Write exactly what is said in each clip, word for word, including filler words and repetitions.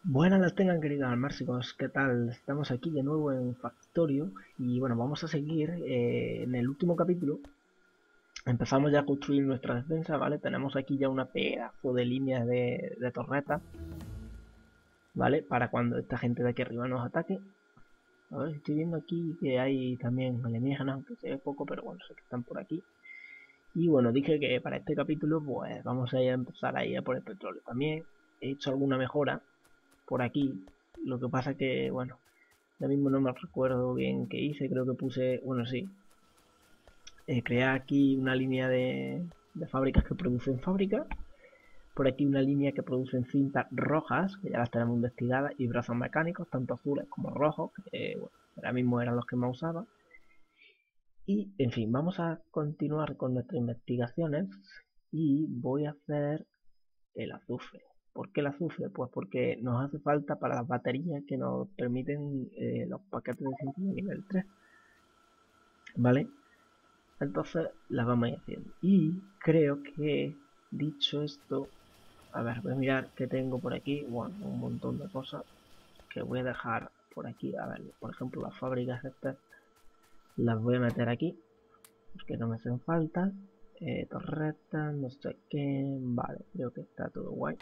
Buenas las tengan, queridos almárcicos, ¿qué tal? Estamos aquí de nuevo en Factorio y bueno, vamos a seguir eh, en el último capítulo. Empezamos ya a construir nuestra defensa, ¿vale? Tenemos aquí ya una pedazo de líneas de, de torretas, ¿vale? Para cuando esta gente de aquí arriba nos ataque. A ver, estoy viendo aquí que hay también alienígenas, aunque se ve poco, pero bueno, sé que están por aquí. Y bueno, dije que para este capítulo pues vamos a, ir a empezar a ir a por el petróleo. También he hecho alguna mejora por aquí, lo que pasa que, bueno, ahora mismo no me recuerdo bien qué hice, creo que puse, bueno, sí, eh, crear aquí una línea de, de fábricas que producen fábricas, por aquí una línea que producen cintas rojas, que ya las tenemos investigadas, y brazos mecánicos, tanto azules como rojos, que eh, bueno, ahora mismo eran los que más usaba. Y, en fin, vamos a continuar con nuestras investigaciones y voy a hacer el azufre. ¿Por qué el azufre? Pues porque nos hace falta para las baterías que nos permiten eh, los paquetes de cinta de nivel tres, ¿vale? Entonces las vamos a ir haciendo. Y creo que, dicho esto, a ver, voy a mirar qué tengo por aquí. Bueno, un montón de cosas que voy a dejar por aquí. A ver, por ejemplo, las fábricas estas las voy a meter aquí, porque no me hacen falta. Eh, torretas, no sé qué. Vale, creo que está todo guay.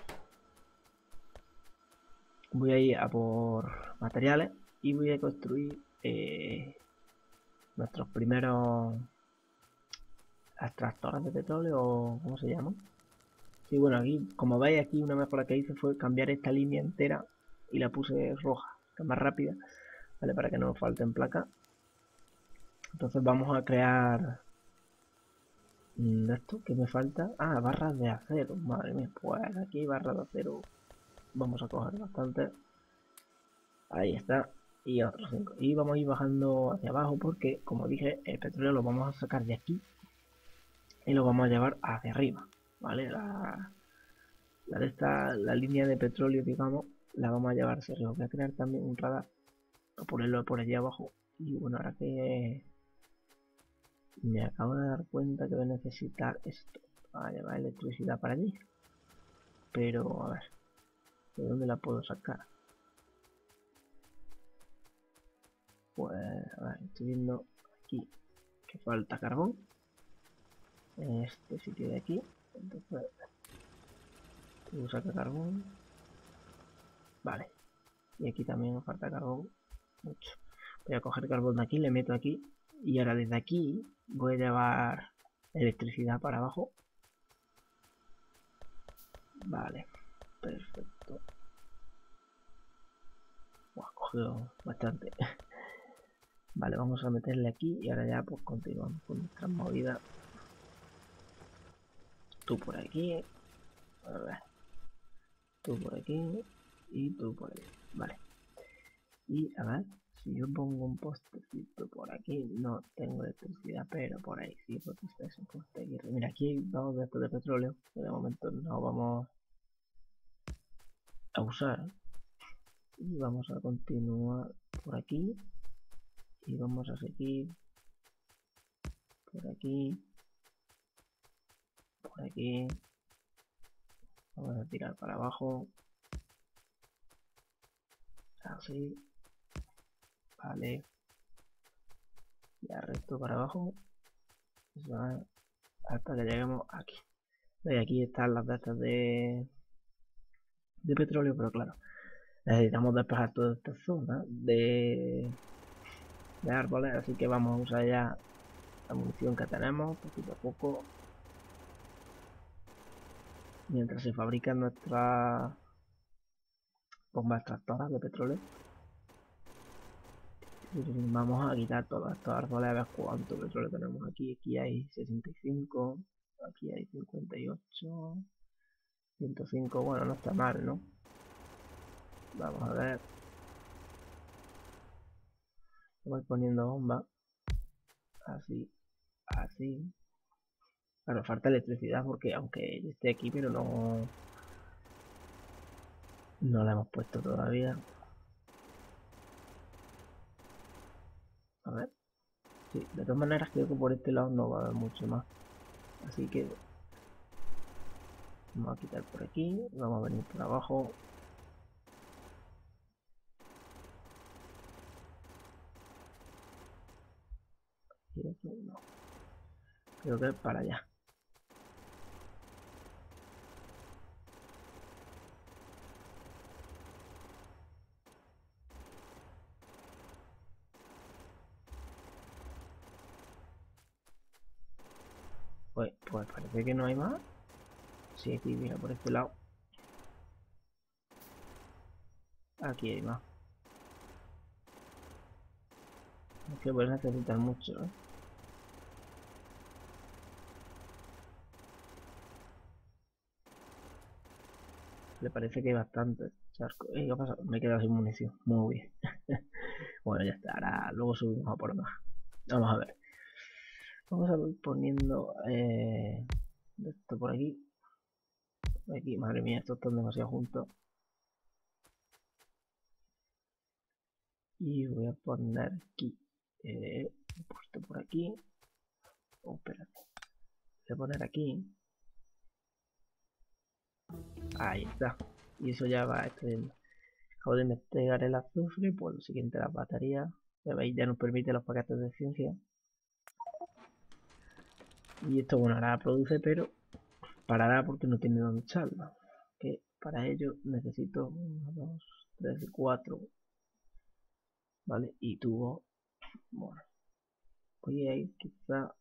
Voy a ir a por materiales y voy a construir eh, nuestros primeros extractores de petróleo, o ¿cómo se llaman? Sí, bueno, aquí, como veis, aquí una mejora que hice fue cambiar esta línea entera y la puse roja, que es más rápida, ¿vale? Para que no nos falten placas. Entonces vamos a crear mm, de esto que me falta. Ah, barras de acero, madre mía, pues aquí hay barras de acero. Vamos a coger bastante. Ahí está. Y otros cinco. Y vamos a ir bajando hacia abajo porque, como dije, el petróleo lo vamos a sacar de aquí y lo vamos a llevar hacia arriba, ¿vale? La, la de esta, la línea de petróleo, digamos, la vamos a llevar hacia arriba. Voy a crear también un radar a ponerlo por allí abajo. Y bueno, ahora que me acabo de dar cuenta que voy a necesitar esto para llevar electricidad para allí. Pero a ver, ¿de dónde la puedo sacar? Pues a ver, estoy viendo aquí que falta carbón en este sitio de aquí. Entonces, tengo que sacar carbón. Vale, y aquí también me falta carbón. Mucho. Voy a coger carbón de aquí, le meto aquí. Y ahora desde aquí voy a llevar electricidad para abajo. Vale, perfecto. Buah, cogido bastante. Vale, vamos a meterle aquí y ahora ya pues continuamos con nuestras movidas. Tú por aquí, a ver, tú por aquí y tú por aquí. Vale. Y a ver, si yo pongo un postecito por aquí, no tengo electricidad, pero por ahí sí, porque está ese poste aquí. Mira, aquí hay dos de estos de petróleo, que de momento no vamos a usar. Y vamos a continuar por aquí. Y vamos a seguir por aquí, por aquí. Vamos a tirar para abajo. Así. Vale. Y arresto para abajo. Hasta que lleguemos aquí. Y aquí están las de estas de, de petróleo, pero claro, necesitamos despejar toda esta zona de, de árboles, así que vamos a usar ya la munición que tenemos poquito a poco mientras se fabrican nuestras bombas extractoras de petróleo. Vamos a quitar todos estos árboles a ver cuánto petróleo tenemos aquí. Aquí hay sesenta y cinco, aquí hay cincuenta y ocho, ciento cinco. Bueno, no está mal, ¿no? Vamos a ver. Voy poniendo bombas así, así. Claro, falta electricidad porque aunque esté aquí, pero no, no la hemos puesto todavía. A ver. Sí, de todas maneras creo que por este lado no va a haber mucho más. Así que vamos a quitar por aquí. Vamos a venir por abajo. No. Creo que es para allá. Pues, pues parece que no hay más. Sí, aquí, mira, por este lado. Aquí hay más. Es que puedes necesitar mucho, ¿eh? Le parece que hay bastante charco. Eh, ¿qué pasa? Me he quedado sin munición. Muy bien. Bueno, ya está. Ahora luego subimos a por más. Vamos a ver. Vamos a ir poniendo eh, esto por aquí. Por aquí, madre mía, estos están demasiado juntos. Y voy a poner aquí. Eh, he puesto por aquí. Oh, espérate. Voy a poner aquí. Ahí está. Y eso ya va estrellando. Acabo de investigar el azufre, pues lo siguiente las baterías. Ya veis, ya nos permite los paquetes de ciencia. Y esto, bueno, ahora produce, pero parará porque no tiene dónde echarlo. Que para ello necesito uno, dos, tres, cuatro. ¿Vale? Y tubo. Bueno, voy a ir quizá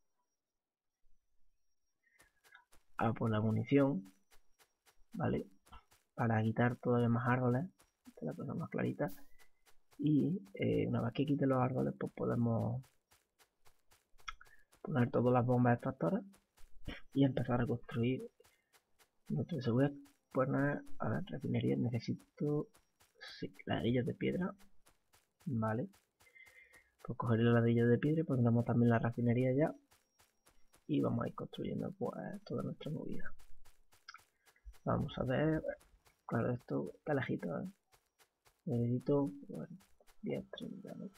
a por la munición. ¿Vale? Para quitar todavía más árboles. Esta es la cosa más clarita. Y eh, una vez que quite los árboles, pues podemos poner todas las bombas extractoras y empezar a construir nuestro. Se voy a poner a la refinería. Necesito sí, ladrillos de piedra. Vale. Pues coger el ladrillo de piedra y pondremos también la refinería ya. Y vamos a ir construyendo pues toda nuestra movida. Vamos a ver. Claro, esto está lejito, ¿eh? Necesito bueno, diez, treinta, ¿no?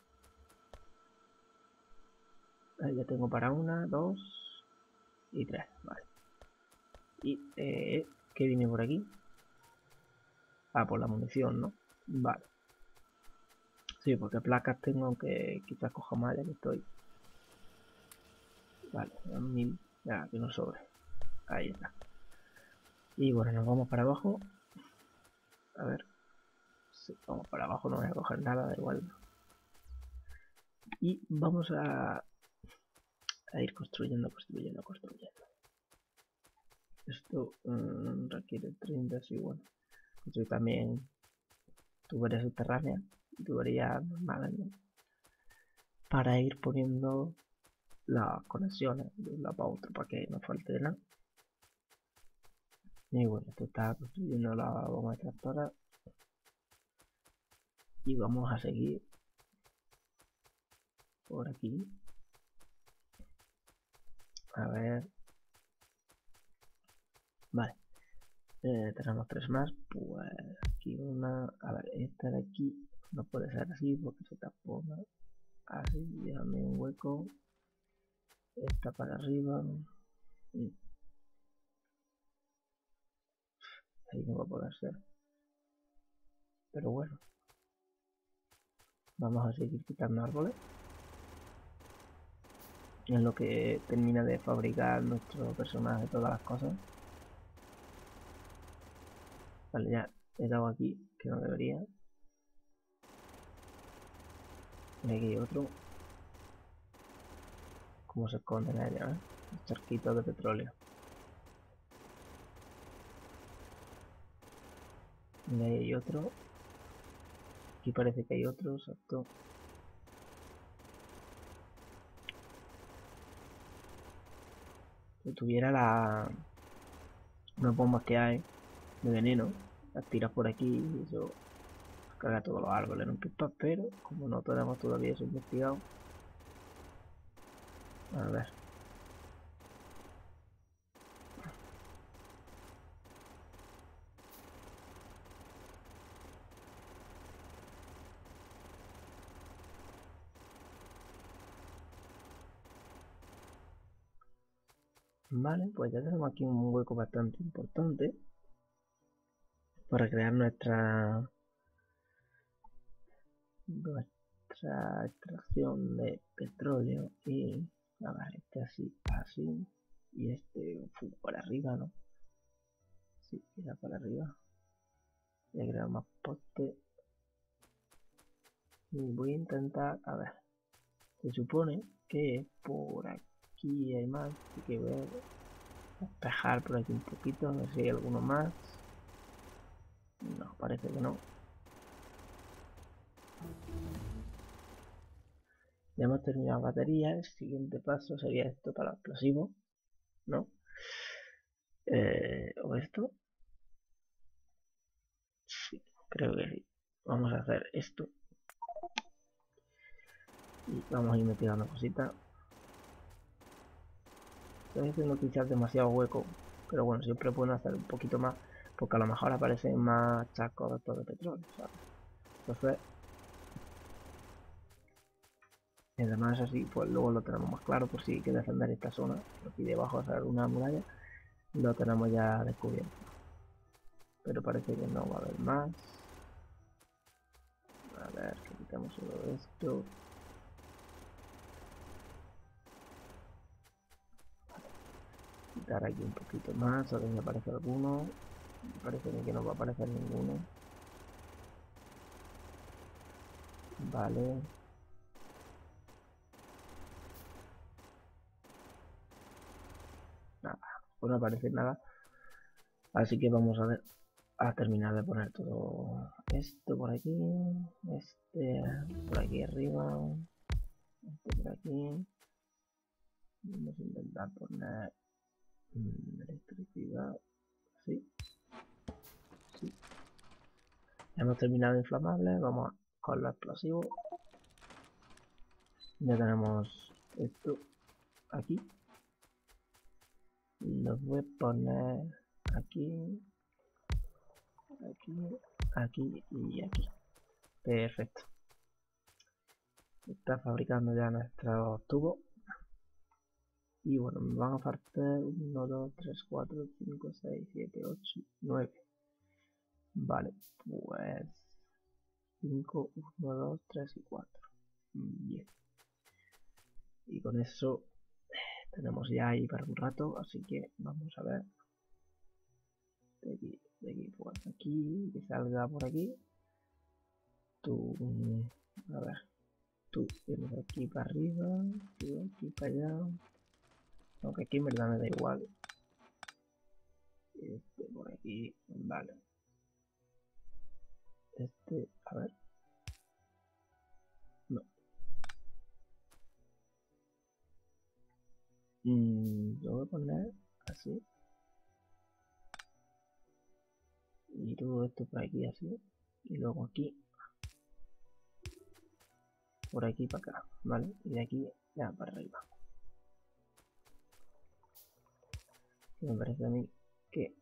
Ahí ya tengo para una, dos y tres, vale. Y, eh, ¿qué viene por aquí? Ah, por la munición, ¿no? Vale. Sí, porque placas tengo, aunque quizás coja más ya que estoy. Vale, mil, ya que no sobre. Ahí está. Y bueno, nos vamos para abajo. A ver. Sí, vamos para abajo, no voy a coger nada, da igual. Y vamos a, a ir construyendo, construyendo, construyendo. Esto mmm, requiere treinta, sí, bueno. Construir también tuberías subterráneas y tuberías normales, ¿no? Para ir poniendo las conexiones de un lado para otro para que no falte nada. Y bueno, esto está construyendo la bomba extractora. Y vamos a seguir por aquí. A ver. Vale. Eh, tenemos tres más. Pues aquí una. A ver, esta de aquí no puede ser así porque se tapona. Así, déjame un hueco. Esta para arriba. Y ahí no va a poder ser. Pero bueno. Vamos a seguir quitando árboles. En lo que termina de fabricar nuestro personaje, todas las cosas. Vale, ya he dado aquí, que no debería. Y aquí hay otro. Cómo se esconden allá, ¿eh? Charquitos de petróleo. Y ahí hay otro. Aquí parece que hay otro, exacto. Si tuviera la... unas bombas que hay de veneno, las tiras por aquí y eso caga todos los árboles en un pipa, pero como no tenemos todavía eso investigado, a ver. Vale, pues ya tenemos aquí un hueco bastante importante para crear nuestra nuestra extracción de petróleo y A ver, este así, así. Y este uf, para arriba, ¿no? Sí, era para arriba. Voy a crear más postes. Y voy a intentar, a ver. Se supone que por aquí hay más, así que voy a despejar por aquí un poquito, a ver si hay alguno más. No, parece que no. Ya hemos terminado la batería, el siguiente paso sería esto para explosivos, ¿no? Eh, ¿O esto? Sí, creo que sí. Vamos a hacer esto. Y vamos a ir investigando cositas. Estoy haciendo quizás demasiado hueco, pero bueno, siempre puedo hacer un poquito más, porque a lo mejor aparecen más chascos de estos de petróleo, ¿sabes? Entonces, y además así, pues luego lo tenemos más claro por si hay que defender esta zona. Aquí debajo hacer una muralla, lo tenemos ya descubierto. Pero parece que no va a haber más. A ver, que quitamos todo esto. Quitar aquí un poquito más, a ver si aparece alguno. Me parece que no va a aparecer ninguno. Vale. Nada, pues no aparece nada. Así que vamos a ver, a terminar de poner todo esto por aquí. Este por aquí arriba. Este por aquí. Vamos a intentar poner mmm, electricidad. Sí. Sí. Ya hemos terminado inflamable. Vamos con los explosivos. Ya tenemos esto aquí. Los voy a poner aquí, aquí, aquí y aquí. Perfecto. Está fabricando ya nuestros tubos. Y bueno, me van a faltar uno, dos, tres, cuatro, cinco, seis, siete, ocho, nueve. Vale, pues cinco, uno, dos, tres y cuatro. Bien. Y con eso tenemos ya ahí para un rato, así que vamos a ver. De aquí, de aquí, pues aquí, que salga por aquí. Tú, a ver, tú vienes de aquí para arriba, tú de aquí para allá. Aunque aquí en verdad me da igual. Este por aquí, vale. Este, a ver. No. Mm, lo voy a poner así. Y todo esto por aquí así. Y luego aquí. Por aquí para acá, ¿vale? Y de aquí ya para arriba. Y me parece a mí que...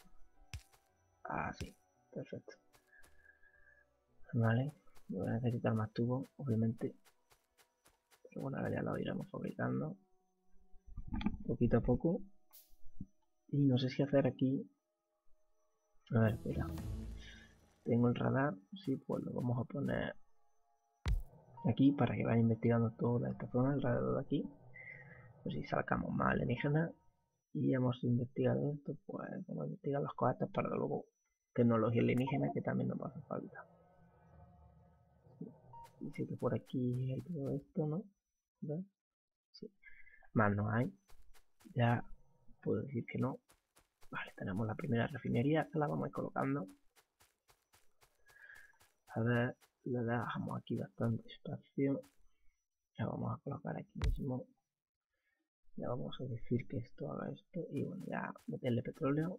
Así, perfecto. Vale, voy a necesitar más tubos, obviamente. Pero bueno, ahora ya lo iremos fabricando. Poquito a poco. Y no sé si hacer aquí... A ver, espera. Tengo el radar, sí, pues lo vamos a poner aquí para que vaya investigando toda esta zona alrededor de aquí. Pues si sacamos más alienígenas y hemos investigado esto, pues vamos a investigar las cosas para luego tecnología alienígena que también nos va a hacer falta. Dice que por aquí hay todo esto, ¿no? ¿Ves? Sí. Más no hay. Ya puedo decir que no. Vale, tenemos la primera refinería, que la vamos a ir colocando. A ver, le dejamos aquí bastante espacio. Ya vamos a colocar aquí mismo. Ya vamos a decir que esto haga esto. Y bueno, ya meterle petróleo.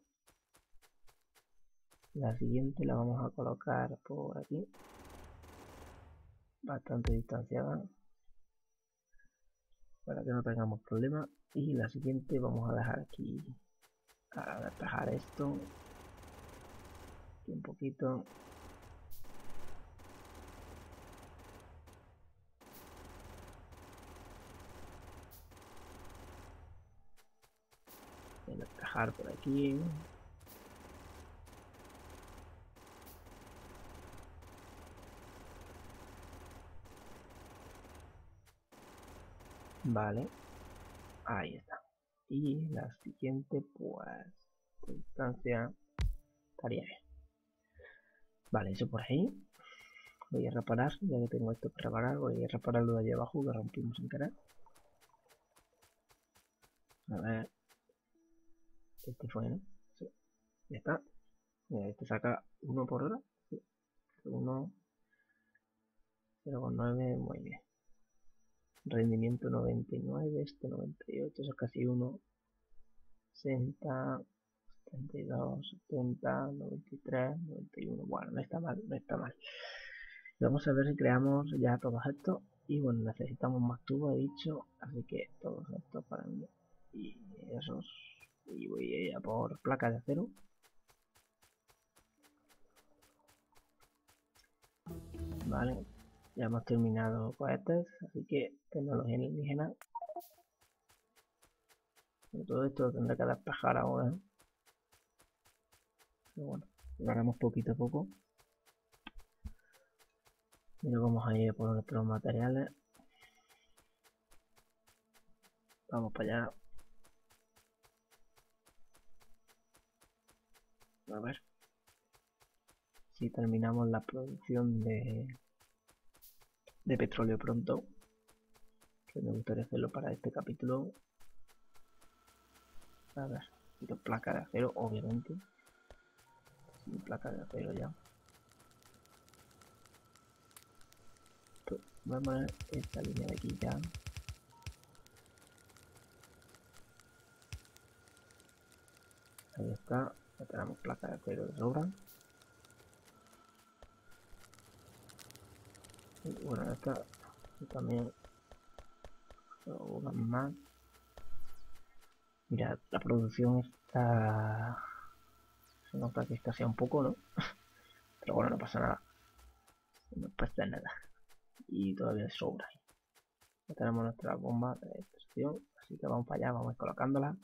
La siguiente la vamos a colocar por aquí. Bastante distanciada. Para que no tengamos problemas. Y la siguiente vamos a dejar aquí. A despejar esto. Aquí un poquito. Voy a despejar por aquí. Vale. Ahí está. Y la siguiente, pues, por distancia, estaría bien. Vale, eso por ahí. Voy a reparar, ya que tengo esto para reparar, voy a reparar lo de allí abajo que rompimos sin querer. A ver. Este fue, ¿no? Sí. Ya está. Mira, este saca uno por hora. Sí. uno, cero coma nueve, muy bien. Rendimiento noventa y nueve, este noventa y ocho, eso es casi uno. sesenta, setenta y dos, setenta, noventa y tres, noventa y uno. Bueno, no está mal, no está mal. Vamos a ver si creamos ya todos estos. Y bueno, necesitamos más tubos, he dicho. Así que todos estos para mí. Y esos. Y voy a por placa de acero. Vale. Ya hemos terminado cohetes. Así que tecnología alienígena. Todo esto lo tendré que despejar ahora. Pero bueno, lo haremos poquito a poco. Mira cómo vamos a ir por nuestros materiales. Vamos para allá. A ver si terminamos la producción de, de petróleo pronto. Que me gustaría hacerlo para este capítulo. A ver, quiero placa de acero, obviamente. Sin placa de acero ya. Pues voy a poner esta línea de aquí ya. Ahí está. Ya tenemos placa de acero de sobra. Y bueno, esta y también una más. Mira, la producción está... Se nota que escasea un poco, ¿no? Pero bueno, no pasa nada. No pasa nada. Y todavía sobra. Ya tenemos nuestra bomba de extracción. Así que vamos para allá, vamos a ir colocándola.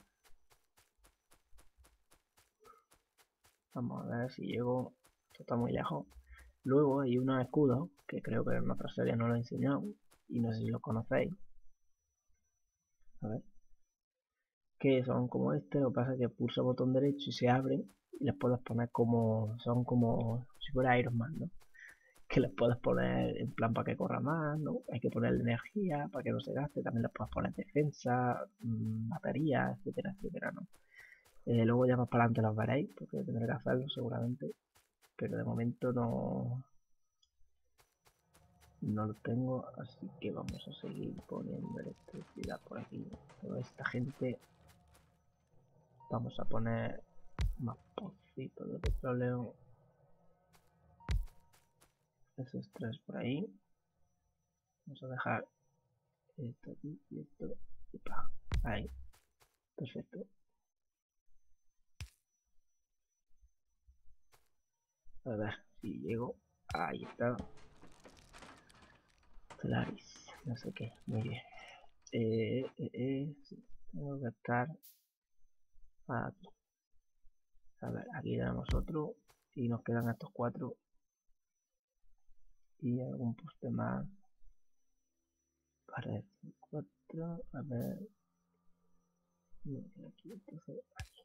Vamos a ver si llego. Esto está muy lejos. Luego hay unos escudos que creo que en otra serie no lo he enseñado. Y no sé si los conocéis. A ver. Que son como este. Lo que pasa es que pulsa el botón derecho y se abren. Y les puedes poner como. Son como si fuera Iron Man, ¿no? Que les puedes poner en plan para que corra más, ¿no? Hay que ponerle energía para que no se gaste. También les puedes poner defensa, mmm, batería, etcétera, etcétera, ¿no? Eh, luego ya más para adelante los veréis, porque tendré que hacerlo seguramente. Pero de momento no, no lo tengo, así que vamos a seguir poniendo electricidad por aquí. Toda esta gente. Vamos a poner más pocitos de petróleo. Esos tres por ahí. Vamos a dejar esto aquí y esto. Y pa. Ahí. Perfecto. A ver si llego. Ahí está. Solaris. No sé qué. Muy bien. Eh, eh, eh. Sí. Tengo que estar aquí. A ver, aquí tenemos otro. Y nos quedan estos cuatro. Y algún poste más. Para estos cuatro. A ver. Aquí, entonces, aquí.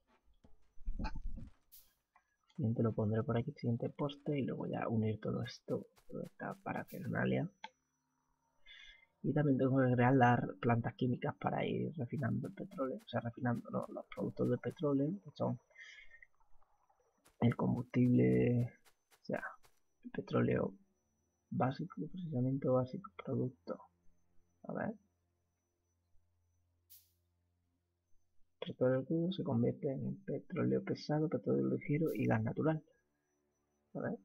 Siguiente lo pondré por aquí, siguiente poste. Y luego ya unir todo esto. Toda esta parafernalia. Y también tengo que crear las plantas químicas para ir refinando el petróleo. O sea, refinando ¿no? los productos de petróleo, que son el combustible, o sea, el petróleo básico, el procesamiento básico, producto. A ver. El petróleo crudo se convierte en petróleo pesado, petróleo ligero y gas natural. A ver.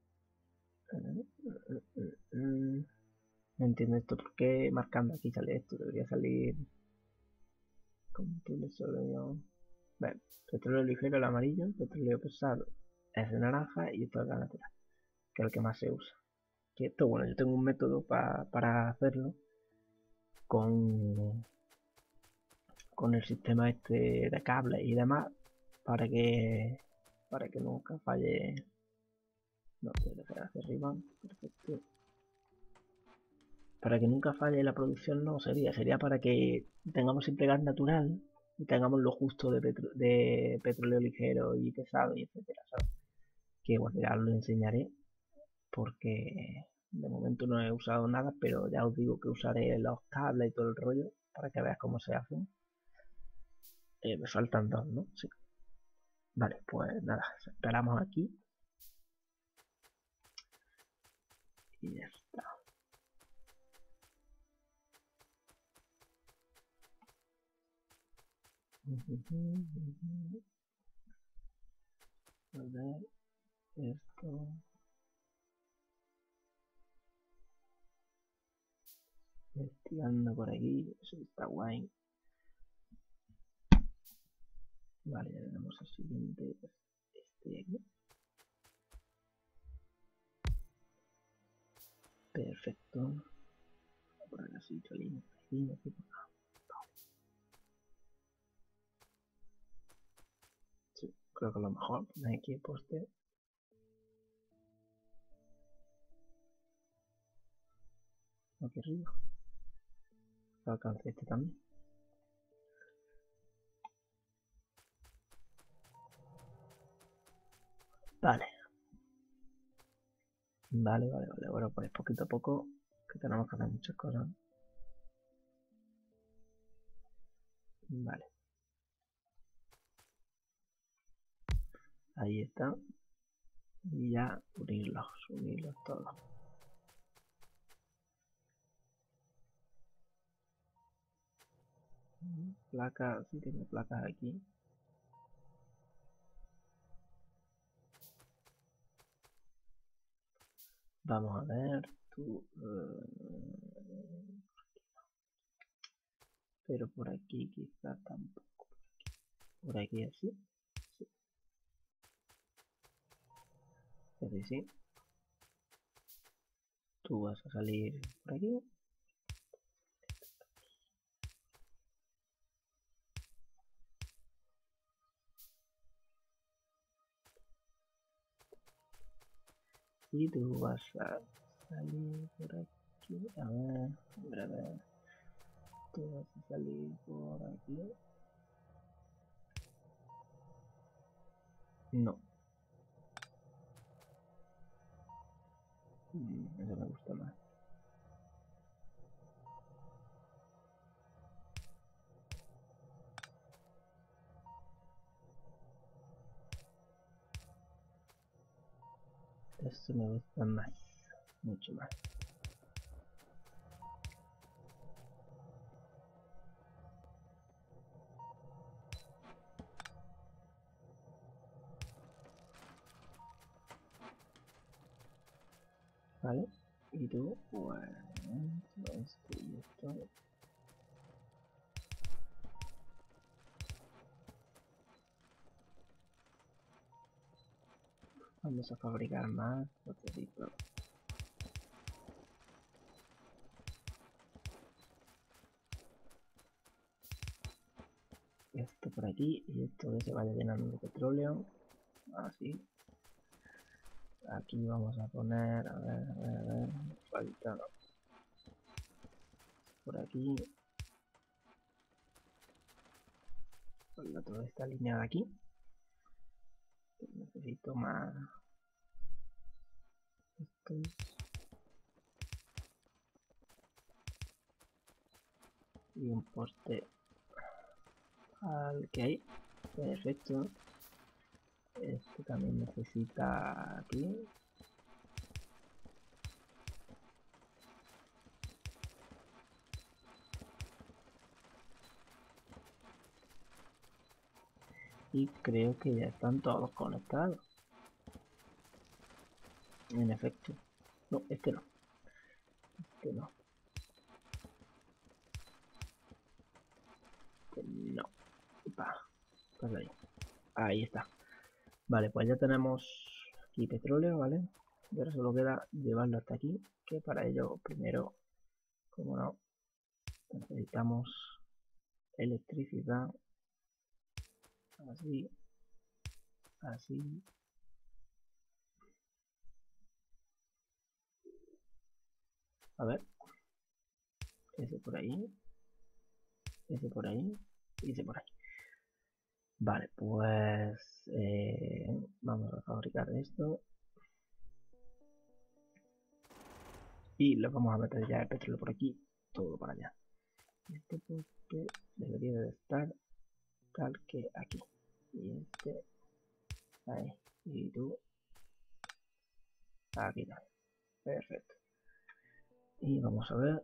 No entiendo esto, ¿por qué marcando aquí sale esto? Debería salir combustible sólido. Bueno, petróleo ligero el amarillo, petróleo pesado es el naranja y esto es gas natural, que es el que más se usa. Y esto, bueno, yo tengo un método pa, para hacerlo con, con el sistema este de cables y demás para que para que nunca falle. No, tiene que hacia arriba, perfecto. para que nunca falle la producción no sería, sería para que tengamos siempre gas natural y tengamos lo justo de, petro de petróleo ligero y pesado y etcétera, ¿sabes? Que bueno, ya os lo enseñaré porque de momento no he usado nada, pero ya os digo que usaré los cables y todo el rollo para que veas cómo se hacen. Eh, me faltan dos, ¿no? Sí. Vale, pues nada, esperamos aquí y ya está. A ver, esto. Investigando por aquí, eso está guay. Vale, ya tenemos el siguiente, este de aquí. Perfecto. Por acá sí, cholín. Aquí, aquí, por acá. Sí, creo que lo mejor. Poner aquí el poste. Aquí arriba. Lo alcance este también. Vale. Vale, vale, vale. Bueno, pues poquito a poco, que tenemos que hacer muchas cosas. Vale. Ahí está. Y ya unirlos, unirlos todos. Placas, sí tengo placas aquí. Vamos a ver, tú... Uh, pero por aquí quizá tampoco. Por aquí así. Sí. Así sí. Tú vas a salir por aquí. Y tú vas a salir por aquí. A ver, a ver, a ver. Tú vas a salir por aquí. No. Mm, eso me gusta más. Eso me gusta más. Mucho más. ¿Vale? Y tú, bueno, esto y esto. Vamos a fabricar más botecitos. Esto por aquí y esto que se vaya llenando de petróleo. Así. Aquí vamos a poner, a ver, a ver, a ver, falta por aquí. Falta toda esta línea de aquí. Necesito más. Estos. Y un poste al que hay. Perfecto. Este también necesita aquí. Y creo que ya están todos conectados. En efecto. No, este no. Este no. Este no. Pa, pues ahí. Ahí está. Vale, pues ya tenemos aquí petróleo, ¿vale? Y ahora solo queda llevarlo hasta aquí, que para ello primero, como no, necesitamos electricidad. Así, así. A ver. ese por ahí, ese por ahí y ese por ahí. Vale, pues eh, vamos a fabricar esto y le vamos a meter ya el petróleo por aquí, todo para allá. Este poste debería de estar tal que aquí y este ahí y tú aquí también. Perfecto. Y vamos a ver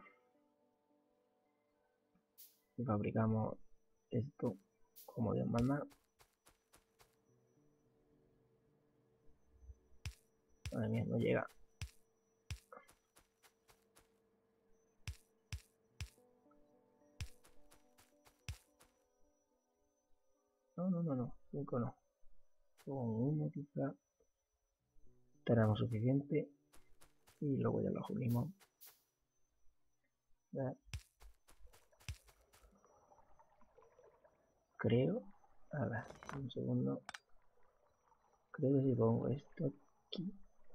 si fabricamos esto como Dios manda. Madre mía, no llega. No, no, no, no. cinco no. Con uno quizá tenemos suficiente. Y luego ya lo unimos. Creo. A ver, un segundo. Creo que si pongo esto aquí.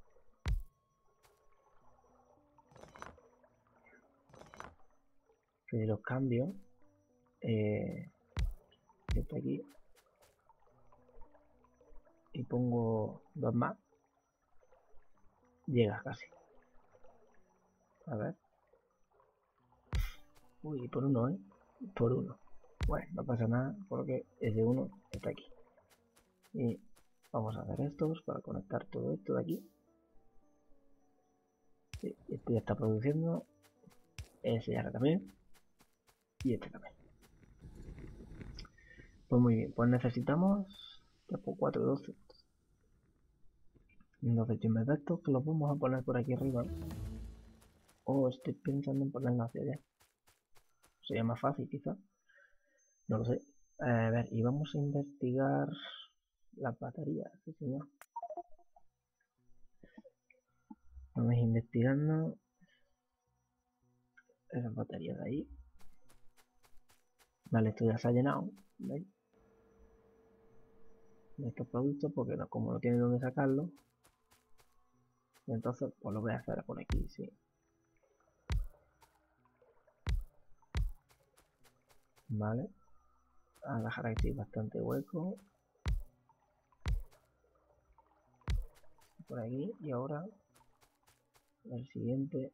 Que si los cambio. Eh, esto aquí. Y pongo dos más. Llega casi. A ver. Uy, por uno, ¿eh? Por uno. Bueno, no pasa nada porque ese uno está aquí. Y vamos a hacer estos para conectar todo esto de aquí. Sí, este ya está produciendo. Ese ya también. Y este también. Pues muy bien, pues necesitamos tipo cuatro doce. Entonces yo me de estos que los vamos a poner por aquí arriba. O estoy pensando en ponerlos hacia allá. Sería más fácil quizá. No lo sé. A ver, y vamos a investigar las baterías, sí señor. Vamos investigando esas baterías de ahí. Vale, esto ya se ha llenado, ¿veis? De estos productos, porque no, como no tiene dónde sacarlo, entonces pues lo voy a hacer por aquí, sí. Vale, a dejar aquí bastante hueco. Por aquí, y ahora el siguiente.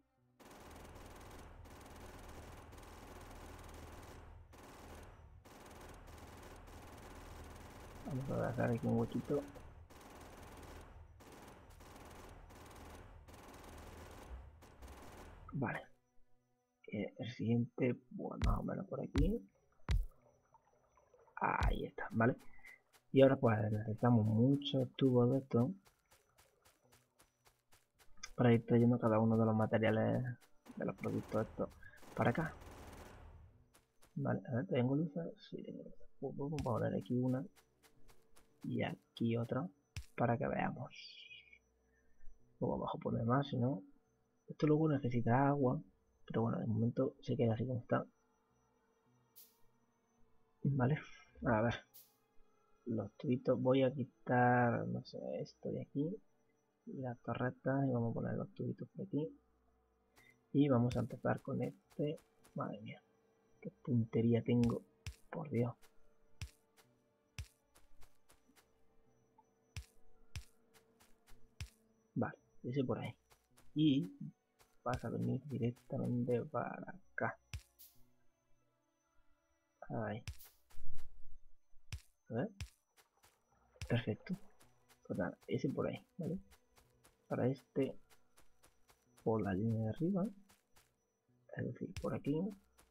Vamos a dejar aquí un huequito. Vale. Eh, el siguiente, bueno, más o menos por aquí. Ahí está, ¿vale? Y ahora pues necesitamos muchos tubos de estos para ir trayendo cada uno de los materiales de los productos estos para acá. Vale, a ver, ¿tengo luces? Sí, tengo luces. Pues vamos a poner aquí una y aquí otra para que veamos. Luego abajo poner más, si no. Esto luego necesita agua, pero bueno, de momento se queda así como está. Vale, a ver. Los tubitos, voy a quitar, no sé, esto de aquí. Y las torretas, y vamos a poner los tubitos por aquí. Y vamos a empezar con este. Madre mía, qué puntería tengo, por Dios. Vale, ese por ahí. Y vas a venir directamente para acá. Ahí. A ver. Perfecto. Pues nada, ese por ahí, ¿vale? Para este, por la línea de arriba. Es decir, por aquí.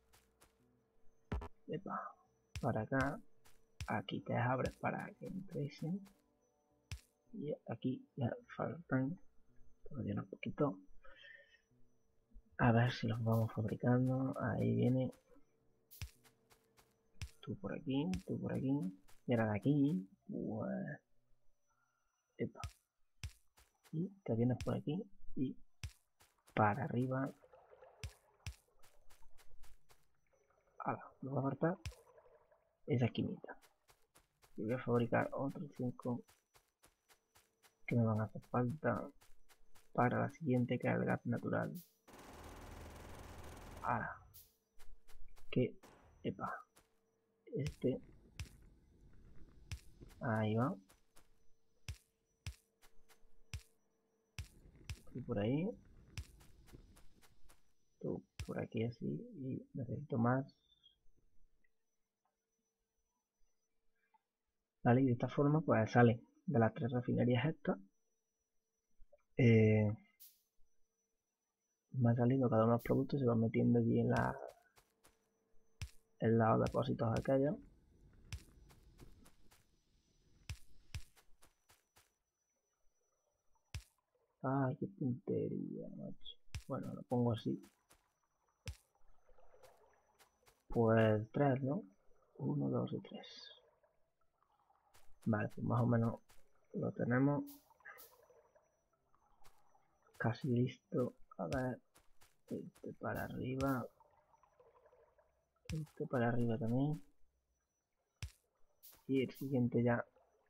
Epa, para acá. Aquí te abres para que entréis. Y aquí ya faltan todavía un poquito. A ver si los vamos fabricando. Ahí viene. Tú por aquí, tú por aquí. Mira de aquí. Pues... Epa. Y te vienes por aquí y para arriba. Ahora, me va a faltar esa esquinita. Y voy a fabricar otros cinco que me van a hacer falta para la siguiente, que es el gas natural. Ahora. Que, epa. Este. Ahí va. Y por ahí. Tú por aquí así. Y necesito más. Vale, y de esta forma pues salen de las tres refinerías estas. Eh, van saliendo cada uno de los productos, se van metiendo allí en la en los depósitos aquellos. Ay, qué puntería, macho. Bueno, lo pongo así. Pues tres, ¿no? Uno, dos y tres. Vale, pues más o menos lo tenemos casi listo. A ver, este para arriba. Este para arriba también. Y el siguiente ya.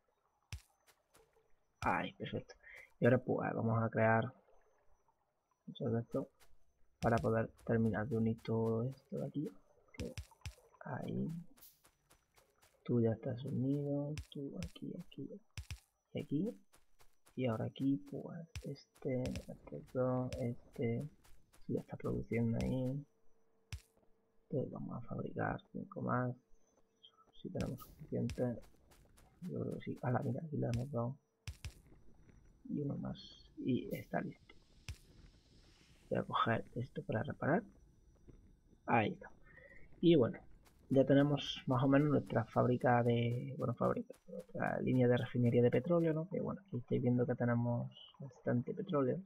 Ay, perfecto. Y ahora pues vamos a crear muchos de estos para poder terminar de unir todo esto de aquí. Que ahí. Tú ya estás unido. Tú aquí, aquí y aquí. Y ahora aquí pues este, este dos, este ya está produciendo ahí. Entonces vamos a fabricar cinco más. Si tenemos suficiente. Yo creo que sí. A la mira, aquí le damos dos. Y uno más. Y está listo. Voy a coger esto para reparar. Ahí está. Y bueno, ya tenemos más o menos nuestra fábrica de... Bueno, fábrica. Nuestra línea de refinería de petróleo, ¿no? Que bueno, aquí estáis viendo que tenemos bastante petróleo.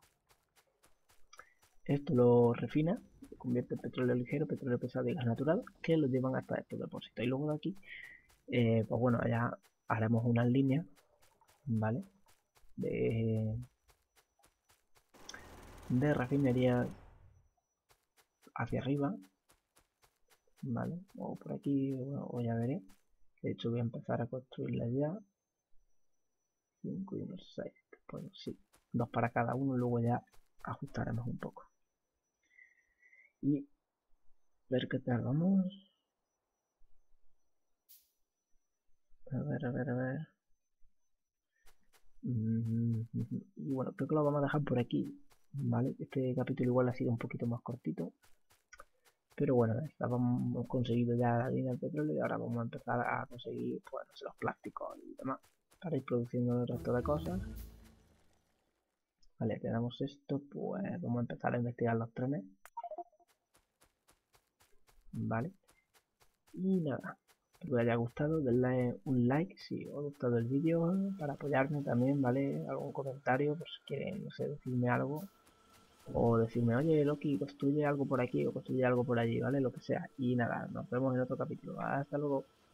Esto lo refina, lo convierte en petróleo ligero, petróleo pesado y gas natural, que lo llevan hasta estos depósitos. Y luego de aquí, eh, pues bueno, ya haremos unas líneas, ¿vale? De, de refinería hacia arriba, ¿vale? O por aquí, bueno, o ya veré. De hecho, voy a empezar a construirla ya. cinco y unos seis. Pues sí, dos para cada uno, luego ya ajustaremos un poco. Y ver qué tal vamos. A ver, a ver, a ver. Y bueno, creo que lo vamos a dejar por aquí, ¿vale? Este capítulo igual ha sido un poquito más cortito. Pero bueno, hemos conseguido ya la línea del petróleo y ahora vamos a empezar a conseguir pues, los plásticos y demás para ir produciendo el resto de cosas. Vale, tenemos esto, pues vamos a empezar a investigar los trenes. Vale. Y nada, espero que os haya gustado, denle un like si os ha gustado el vídeo para apoyarme también, ¿vale? Algún comentario por si quieren, no sé, decirme algo. O decirme, oye Loki, construye algo por aquí o construye algo por allí, ¿vale? Lo que sea. Y nada, nos vemos en otro capítulo. Hasta luego.